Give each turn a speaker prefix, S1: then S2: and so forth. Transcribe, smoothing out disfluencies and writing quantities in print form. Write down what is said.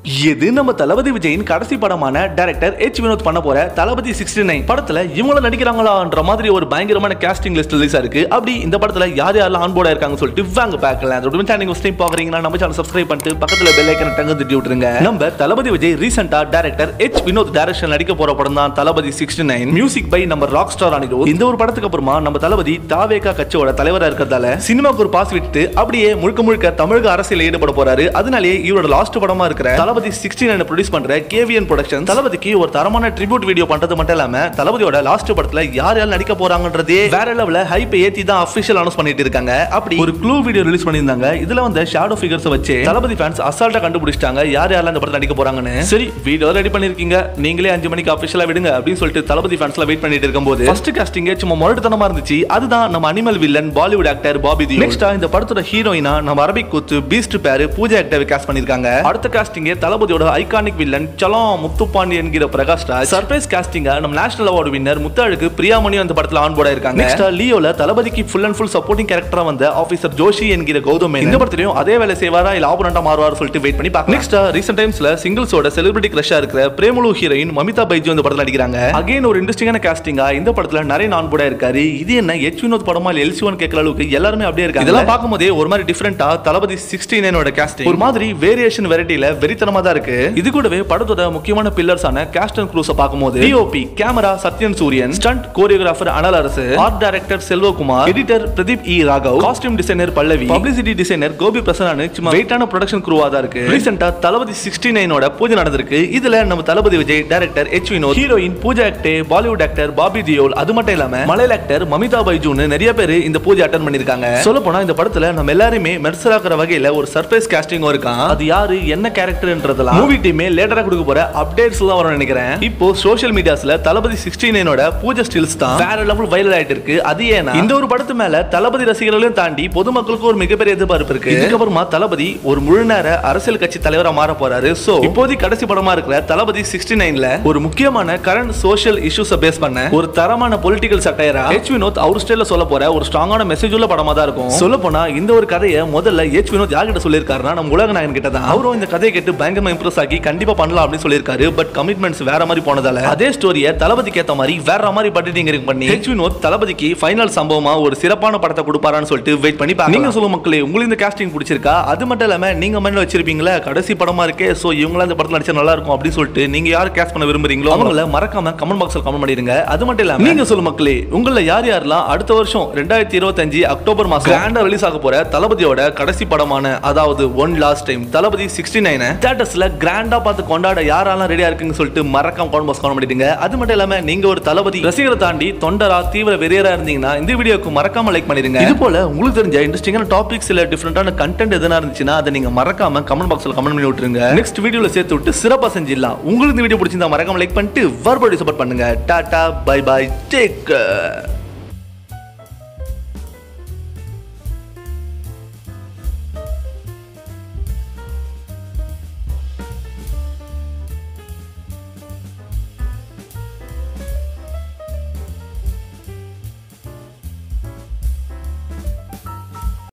S1: இது நம்ம தளபதி விஜயின் கடைசி படமான டைரக்டர் எச் வினோத் பண்ண போற தளபதி 69 படத்துல இவங்கள நடிக்கிறாங்களான்ற மாதிரி ஒரு பயங்கரமான காஸ்டிங் லிஸ்ட் ரிலீஸ் ஆயிருக்கு. அப்படி இந்த படத்துல யார் யாரெல்லாம் ஆன் போர்டா இருக்காங்க சொல்லிட்டு வாங்க பார்க்கலாம். அதோட நீங்க ஃபர்ஸ்ட் டைம் பாக்குறீங்கன்னா நம்ம சேனல் சப்ஸ்கிரைப் பண்ணிட்டு பக்கத்துல பெல் ஐகானை டங்க தட்டி விட்டுருங்க. நம்ம தளபதி விஜய் ரீசன்ட்டா டைரக்டர் எச் வினோத் டைரக்ஷன் நடிக்க போற படம் தான் தளபதி 69. மியூசிக் பை நம்ம ராக் ஸ்டார் அனிருத். இந்த ஒரு படத்துக்கு அப்புறமா நம்ம தளபதி தாவேகா கட்சியோட தலைவரா இருக்கிறதால சினிமாக்கு ஒரு பாஸ் விட்டு அப்படியே முழுக்க தமிழக அரசியல் ஈடுபட போறாரு. அதனாலேயே இவரோட லாஸ்ட் படமா இருக்கிற தளபதி 69 ப்ரொடியூஸ் பண்ற கேவிஎன் ப்ரொடக்ஷன் தளபதிக்கு ஒரு தரமான ட்ரிபியூட் வீடியோ பண்றது மட்டும் இல்லாம தளபதியோட லாஸ்ட் படத்துல யார் யார் நடிக்க போறாங்கன்றதே வேற லெவல்ல ஹைப் ஏத்தி தான் ஆபீஷியல் அனௌன்ஸ் பண்ணிட்டு இருக்காங்க. அப்படி ஒரு க்ளூ வீடியோ ரிலீஸ் பண்ணிருந்தாங்க. இதுல வந்து ஷேடோ ஃபிகர்ஸ் வச்சு தளபதி ஃபேன்ஸ் அசால்ட்டா கண்டுபிடிச்சிட்டாங்க யார் யாரெல்லாம் இந்த படத்துல நடிக்க போறாங்கன்னு. சரி வீடியோ ரெடி பண்ணிருக்கீங்க, நீங்களே 5 மணிக்கு ஆபீஷியலா விடுங்க அப்படின்னு சொல்லிட்டு தளபதி ஃபேன்ஸ்ல வெயிட் பண்ணிட்டு இருக்கும்போது ஃபர்ஸ்ட் காஸ்டிங் சும்மா மொரட்டுத்தனமா இருந்துச்சு. அதுதான் நம்ம animal villain Bollywood actor Bobby Deol. Next இந்த படத்தோட ஹீரோயினா நம்ம அரபிக் குத்து பீஸ்ட் பேர் பூஜா ஆக்டர் காஸ்ட் பண்ணிருக்காங்க. அடுத்த காஸ்டிங் தளபதியோட ஐகானிக் வில்லன் சலம் முத்துப்பாண்டி என்கிற பிரகாஷ் ராஜ். சர்ப்ரைஸ் காஸ்டிங்கா நம்ம நேஷனல் அவார்டு வின்னர் முத்தாளுக்கு பிரியாமணி அந்த படத்துல ஆன் போர்டா இருக்காங்க. நெக்ஸ்ட் லியோல தளபதிக்கு ஃபுல் அண்ட் ஃபுல் சப்போர்ட்டிங் கேரக்டரா வந்த ஆபீசர் ஜோஷி என்கிற கௌதம் இந்த படத்திலயும் அதே வேலை செய்வாரா இல்ல ஆபரண்டா மாறுவார் சொல்லிட்டு வெயிட் பண்ணி பார்க்கலாம். நெக்ஸ்ட் ரீசன்ட் டைம்ஸ்ல சிங்கிள்ஸோட செலிபிரிட்டி கிரஷா இருக்கிற பிரேமலு ஹீரோயின் மமிதா பைஜு இந்த படத்துல நடிக்கிறாங்க. அகைன் ஒரு இன்ட்ரெஸ்டிங்கான காஸ்டிங்கா இந்த படத்துல நிறைய ஆன் போர்டா இருக்காரு. இது என்ன எச் வினோத் படமா இல்ல எல்சிஒன் கேட்கற அளவுக்கு எல்லாருமே அப்படியே இருக்காங்க. இதெல்லாம் பார்க்கும்போதே ஒரு மாதிரி டிஃபரெண்டா தளபதி 69 ஓட காஸ்டிங் ஒரு மாதிரி வேரியேஷன் வெரைட்டில வெறித்தனமா தான் இருக்கு. இது கூடவே படத்தோட முக்கியமான பில்லர்ஸான காஸ்ட் அண்ட் க்ரூஸ பார்க்கும்போது டிஓபி கேமரா சத்யன் சூரியன், stunt choreographer Anal Arasu, art director Selvakumar, editor Pradeep E Raghav, costume designer Pallavi, publicity designer Gopi பிரசன்னானு சும்மா வெயிட்டான ப்ரொடக்ஷன் க்ரூவா தான் இருக்கு. ரீசெண்டா தளபதி 69 ஓட பூஜை நடந்திருக்கு. இதுல நம்ம Thalapathy Vijay, director H Vinoth, heroine Pooja Hegde, Bollywood actor Bobby Deol, அது மட்டும் இல்லாம மலையாள ஆக்டர் மமிதா பைஜுன்னு நிறைய பேர் இந்த பூஜை அட்டெண்ட் பண்ணிருக்காங்க. சொல்ல போனா இந்த படத்துல நம்ம எல்லாருமே மெர்சலாக்குற வகையில ஒரு சர்ப்ரைஸ் காஸ்டிங் இருக்கான். அது யாரு என்ன கேரக்டர்ன்றதெல்லாம் மூவி டீமே லேட்டரா கொடுக்க போற அப்டேட்ஸ் தான் வரும் நினைக்கிறேன். இப்போ சோஷியல் மீடியாஸ்ல தளபதி 69 ஓட பூஜை ஸ்டில்ஸ் தான் வேற லெவல் வைரல் ஆயிட்டு இருக்கு. அது ஏன்னா இந்த ஒரு படத்து மேல தளபதி ரசிகர்களையும் தாண்டி பொதுமக்களுக்கு ஒரு மிகப்பெரிய எதிர்பார்ப்பு இருக்கு. இதுக்கப்புறமா தளபதி ஒரு முழு நேர அரசியல் கட்சி தலைவரா மாற போறாரு. சோ இப்போதைக்கு கடைசி படமா இருக்கிற தளபதி 69ல ஒரு முக்கியமான கரண்ட் சோஷியல் இஷ்யூஸ் பேஸ் பண்ண ஒரு தரமான பொலிட்டிக்கல் சட்டையரா எச் வினோத் அவர் ஸ்டைல்ல சொல்ல போற ஒரு ஸ்ட்ராங்கான மெசேஜ் உள்ள படமா தான் இருக்கும். சொல்ல போனா இந்த ஒரு கதையை முதல்ல எச் வினோத் யார்கிட்ட சொல்லியிருக்காருன்னா நம்ம உலக நாயகன் கிட்ட தான். அவரும் இந்த கதையை கேட்டு பயங்கரமா இம்ப்ரெஸ் ஆகி கண்டிப்பா பண்ணலாம் அப்படின்னு சொல்லியிருக்காரு. பட் கமிட்மெண்ட்ஸ் வேற மாதிரி போனதால அதே ஸ்டோரியை தளபதிக்கு ஏத்த மாதிரி வேற மாதிரி பட்டிட்டிங் பண்ணி எச் வினோத் தளபதிக்கு ஃபைனல் சம்பவமா ஒரு சிறப்பான படத்தை கொடுப்பாரான்னு சொல்லிட்டு வெயிட் பண்ணி பாருங்க. நீங்க சொல்லுங்க மக்களே, உங்களுக்கு இந்த காஸ்டிங் பிடிச்சிருக்கா? அது மட்டும் இல்லாம நீங்க மைண்ட்ல வச்சிருப்பீங்களா கடைசி படமா இருக்கே சோ இவங்கள இந்த படத்துல நடிச்சா நல்லா இருக்கும் அப்படின்னு சொல்லிட்டு நீங்க யார் கேஸ்ட் பண்ண விரும்புறீங்களோ அவங்கள மறக்காம கமெண்ட் பாக்ஸ்ல கமெண்ட் பண்ணிடுங்க. அது மட்டும் இல்லாம நீங்க சொல்லுங்க மக்களே, உங்கள யார் யாரெல்லாம் அடுத்த வருஷம் 2025 அக்டோபர் மாசம் கிராண்டா ரிலீஸ் ஆக போற தளபதியோட கடைசி படமான அதாவது ஒன் லாஸ்ட் டைம் தளபதி 69 தியேட்டர்ஸ்ல கிராண்டா பார்த்து கொண்டாட யாரெல்லாம் ரெடியா இருக்குன்னு சொல்லிட்டு மறக்காம கமெண்ட் பாக்ஸ் கமெண்ட் பண்ணிடுங்க. அது மட்டும் இல்லாம நீங்க ஒரு தளபதி ரசிகரை தாண்டி தொண்டரா தீவிர வெறியரா இருந்தீங்கன்னா இந்த வீடியோக்கு மறக்காம லைக் பண்ணிடுங்க. இது போல உங்களுக்கு தெரிஞ்ச இன்ட்ரெஸ்டிங்கான டாபிக்ஸ் இல்ல டிஃபரெண்டான கண்டென்ட் எதனா இருந்துச்சுன்னா அதை நீங்க மறக்காம கமெண்ட் பாக்ஸ்ல கமெண்ட் பண்ணி விட்டுருங்க. நெக்ஸ்ட் வீடியோல சேர்த்து விட்டு சிறப்பா செஞ்சிடலாம். உங்களுக்கு இந்த வீடியோ பிடிச்சிருந்தா மறக்காம லைக் பண்ணிட்டு வர்படி சப்போர்ட் பண்ணுங்க. Ta ta bye bye take care.